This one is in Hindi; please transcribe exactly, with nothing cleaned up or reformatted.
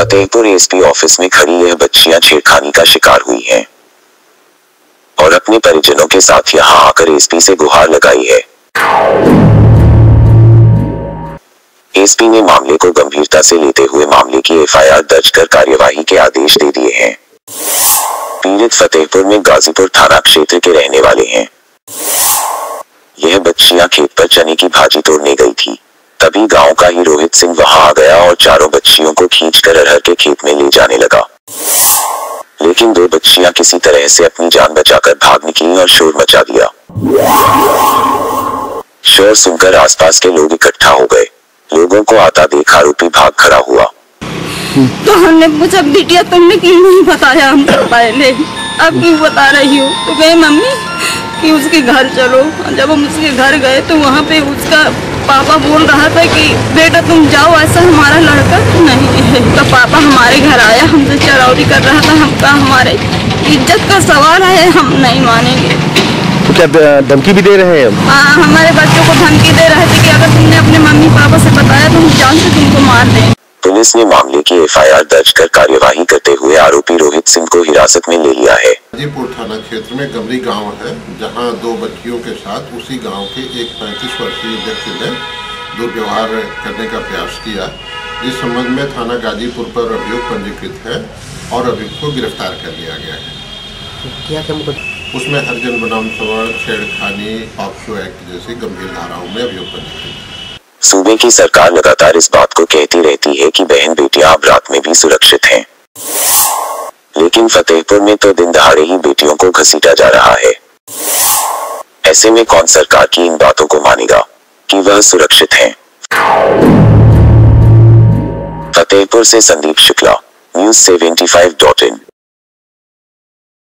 फतेहपुर एसपी ऑफिस में खड़ी यह बच्चियां छेड़खानी का शिकार हुई हैं और अपने परिजनों के साथ यहां आकर एसपी से गुहार लगाई है। एसपी ने मामले को गंभीरता से लेते हुए मामले की एफआईआर दर्ज कर कार्यवाही के आदेश दे दिए हैं। पीड़ित फतेहपुर में गाजीपुर थाना क्षेत्र के रहने वाले हैं। यह बच्चियां खेत पर चने की भाजी तोड़ने गई थी, तभी गांव का ही रोहित सिंह वहां आ गया और चारों बच्चियों को खींचकर अरहर के खेत में ले जाने लगा। लेकिन दो बच्चियां किसी तरह से अपनी जान बचाकर भाग निकली और शोर मचा दिया। शोर सुनकर आसपास के लोग इकट्ठा हो गए। लोगों को आता देख आरोपी भाग खड़ा हुआ। तो हमने पूछा बिटिया तुमने क्यों नहीं बताया हमको पहले, अब क्यों बता रही हो? तो कहे मम्मी कि उसके घर चलो। जब हम उसके घर गए तो वहाँ पे उसका पापा बोल रहा था कि बेटा तुम जाओ, ऐसा हमारा लड़का नहीं है। तो पापा हमारे घर आया, हमसे चरौरी कर रहा था। हमका हमारे इज्जत का सवाल है, हम नहीं मानेंगे। तो क्या धमकी भी दे रहे हैं हम? हाँ, हमारे बच्चों को धमकी दे रहे थे कि अगर तुमने अपने मम्मी पापा से बताया तो हम जान से तुमको मार दें। पुलिस ने मामले की एफआईआर दर्ज कर कार्यवाही करते हुए आरोपी रोहित सिंह को हिरासत में ले लिया है। गाजीपुर थाना क्षेत्र में गमरी गांव है, जहां दो बच्चियों के साथ उसी गांव के एक पैंतीस वर्षीय व्यक्ति ने दुर्व्यवहार करने का प्रयास किया। इस संबंध में थाना गाजीपुर पर अभियोग पंजीकृत है और अभियुक्त को गिरफ्तार कर लिया गया है। क्या क्या उसमें हरिजन बनाम सवर्ण, छेड़खानी, पॉक्सो एक्ट जैसी गंभीर धाराओं में अभियोग पंजीकृत है। सूबे की सरकार लगातार इस बात को कहती रहती है कि बहन बेटियां अब रात में भी सुरक्षित हैं, लेकिन फतेहपुर में तो दिन दहाड़े ही बेटियों को घसीटा जा रहा है। ऐसे में कौन सरकार की इन बातों को मानेगा कि वह सुरक्षित हैं? फतेहपुर से Sandeep Shukla, news seventy five dot इन।